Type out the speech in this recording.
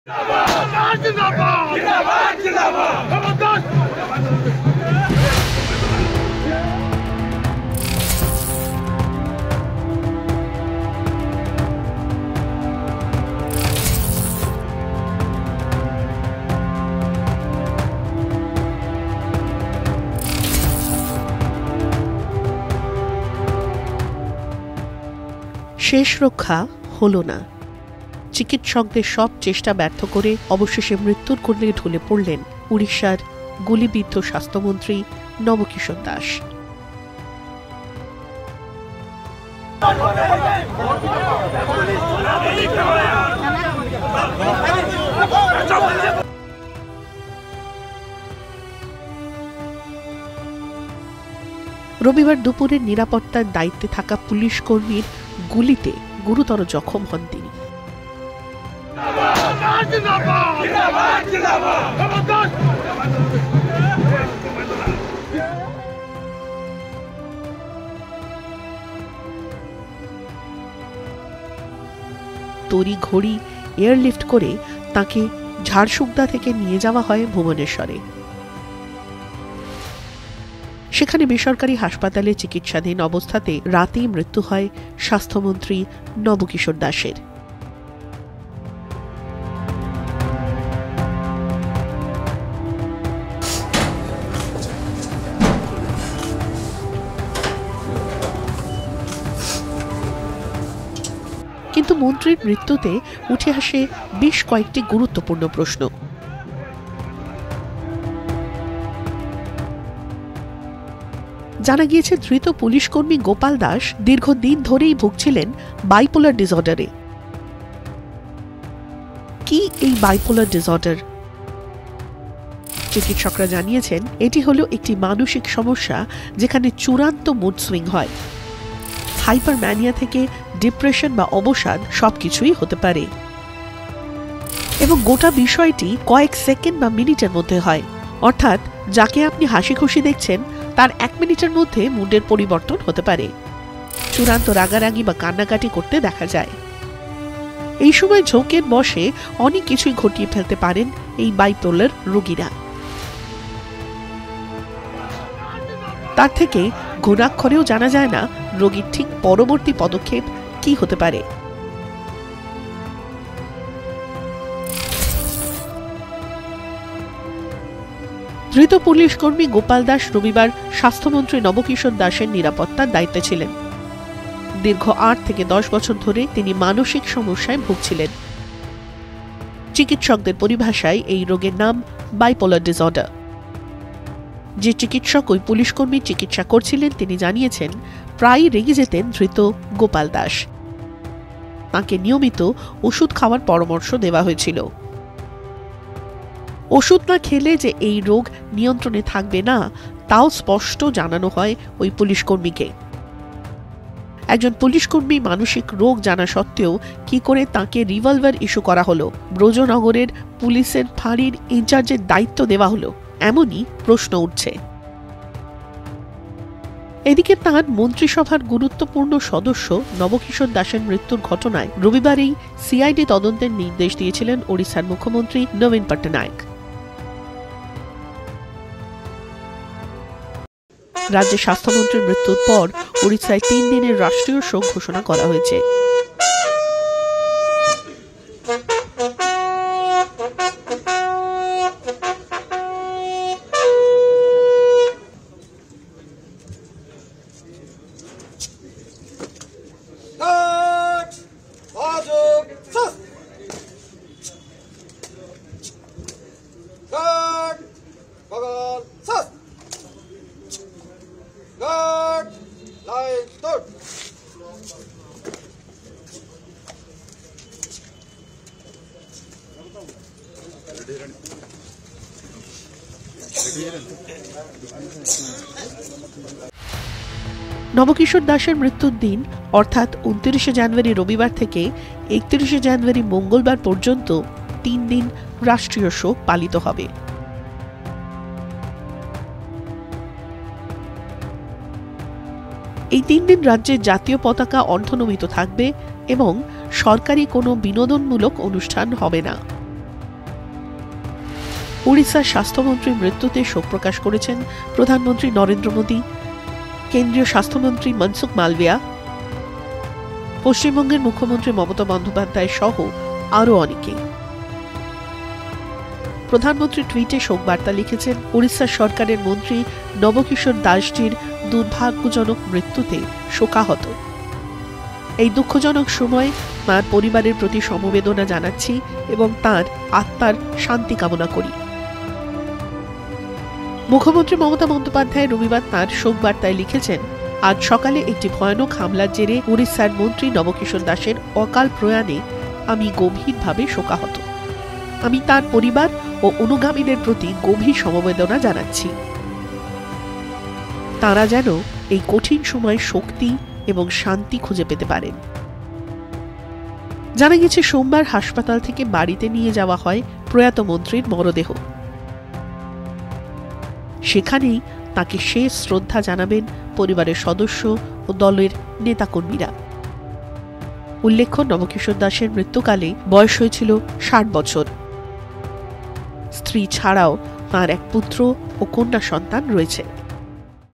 শেষ রক্ষা হলো না। চিকিৎসকদের সব চেষ্টা ব্যর্থ করে অবশেষে মৃত্যুর কোলে ঢলে পড়লেন উড়িষ্যার গুলিবিদ্ধ স্বাস্থ্যমন্ত্রী নবকিশোর দাস। রবিবার দুপুরে নিরাপত্তার দায়িত্বে থাকা পুলিশ কর্মীর গুলিতে গুরুতর জখম হন তিনি। তড়ি ঘড়ি এয়ারলিফট করে তাকে ঝাড়সুগদা থেকে নিয়ে যাওয়া হয় ভুবনেশ্বরে। সেখানে বেসরকারি হাসপাতালে চিকিৎসাধীন অবস্থাতে রাতেই মৃত্যু হয় স্বাস্থ্যমন্ত্রী নবকিশোর দাসের। কিন্তু মন্ত্রীর মৃত্যুতে উঠে আসে বেশ কয়েকটি গুরুত্বপূর্ণ প্রশ্ন। জানা গিয়েছে ধৃত পুলিশ কর্মী গোপাল দাস দীর্ঘদিন ধরেই ভুগছিলেন বাইপোলার ডিসঅর্ডারে। কি এই বাইপোলার ডিসঅর্ডার? চিকিৎসকরা জানিয়েছেন এটি হলো একটি মানসিক সমস্যা যেখানে চূড়ান্ত মুড সুইং হয়। হাইপারম্যানিয়া থেকে ডিপ্রেশন বা অবসাদ সবকিছুই হতে পারে এবং গোটা বিষয়টি কয়েক সেকেন্ড বা মিনিটের মধ্যে হয়। অর্থাৎ যাকে আপনি হাসি খুশি দেখছেন তার 1 মিনিটের মধ্যে মুডের পরিবর্তন হতে পারে। চূড়ান্ত রাগারাগি বা কান্নাকাটি করতে দেখা যায়। এই সময় ঝোঁকের বশে অনেক কিছুই ঘটিয়ে ফেলতে পারেন এই বাইপোলার রোগীরা। তার থেকে ঘুণাক্ষরেও জানা যায় না রোগীর ঠিক পরবর্তী পদক্ষেপ কি হতে পারে। ধৃত পুলিশ কর্মী গোপাল দাস রবিবার স্বাস্থ্যমন্ত্রী নবকিশোর দাসের নিরাপত্তার দায়িত্বে ছিলেন। দীর্ঘ 8 থেকে 10 বছর ধরে তিনি মানসিক সমস্যায় ভুগছিলেন। চিকিৎসকদের পরিভাষায় এই রোগের নাম বাইপোলার ডিসঅর্ডার। যে চিকিৎসক ওই পুলিশ কর্মীর চিকিৎসা করছিলেন তিনি জানিয়েছেন প্রায়ই রেগে যেতেন ধৃত গোপাল দাস। তাকে নিয়মিত ওষুধ খাওয়ার পরামর্শ দেওয়া হয়েছিল। ওষুধ না খেলে যে এই রোগ নিয়ন্ত্রণে থাকবে না তাও স্পষ্ট জানানো হয় ওই পুলিশ কর্মীকে। একজন পুলিশ কর্মী মানসিক রোগ জানা সত্ত্বেও কি করে তাকে রিভলভার ইস্যু করা হলো, ব্রজনগরের পুলিশের ফাঁড়ির ইনচার্জের দায়িত্ব দেওয়া হলো, এমনই প্রশ্ন উঠছে। এদিকে তাঁর মন্ত্রিসভার গুরুত্বপূর্ণ সদস্য নবকিশোর দাসের মৃত্যুর ঘটনায় রবিবারই সিআইডি তদন্তের নির্দেশ দিয়েছিলেন ওড়িশার মুখ্যমন্ত্রী নবীন পট্টনায়ক। রাজ্যের স্বাস্থ্যমন্ত্রীর মৃত্যুর পর ওড়িশায় 3 দিনের রাষ্ট্রীয় শোক ঘোষণা করা হয়েছে। নবকিশোর দাসের মৃত্যুর দিন অর্থাৎ 29 জানুয়ারি রবিবার থেকে 31 জানুয়ারি মঙ্গলবার পর্যন্ত 3 দিন রাষ্ট্রীয় শোক পালিত হবে। এই 3 দিন রাজ্যের জাতীয় পতাকা অর্ধনমিত থাকবে এবং সরকারি কোনো বিনোদনমূলক অনুষ্ঠান হবে না। উড়িষ্যার স্বাস্থ্যমন্ত্রীর মৃত্যুতে শোক প্রকাশ করেছেন প্রধানমন্ত্রী নরেন্দ্র মোদী, কেন্দ্রীয় স্বাস্থ্যমন্ত্রী মনসুখ মালভিয়া, পশ্চিমবঙ্গের মুখ্যমন্ত্রী মমতা বন্দ্যোপাধ্যায় সহ আরও অনেকে। প্রধানমন্ত্রী টুইটে শোক বার্তা লিখেছেন, উড়িষ্যা সরকারের মন্ত্রী নবকিশোর দাসজির দুর্ভাগ্যজনক মৃত্যুতে শোকাহত। এই দুঃখজনক সময় তাঁর পরিবারের প্রতি সমবেদনা জানাচ্ছি এবং তাঁর আত্মার শান্তি কামনা করি। মুখ্যমন্ত্রী মমতা বন্দ্যোপাধ্যায় রবিবার তাঁর শোক বার্তায় লিখেছেন, আজ সকালে একটি ভয়ানক হামলার জেরে উড়িষ্যার মন্ত্রী নবকিশোর দাসের অকাল প্রয়াণে আমি গভীরভাবে শোকাহত। আমি তার পরিবার ও অনুগামীদের প্রতি গভীর সমবেদনা জানাচ্ছি। তাঁরা যেন এই কঠিন সময় শক্তি এবং শান্তি খুঁজে পেতে পারেন। জানা গেছে, সোমবার হাসপাতাল থেকে বাড়িতে নিয়ে যাওয়া হয় প্রয়াত মন্ত্রীর মরদেহ। সেখানেই তাকে শেষ শ্রদ্ধা জানাবেন পরিবারের সদস্য ও দলের নেতাকর্মীরা। উল্লেখ্য, নবকিশোর দাসের মৃত্যুকালে বয়স হয়েছিল 60 বছর। স্ত্রী ছাড়াও তাঁর এক পুত্র ও কন্যা সন্তান রয়েছে।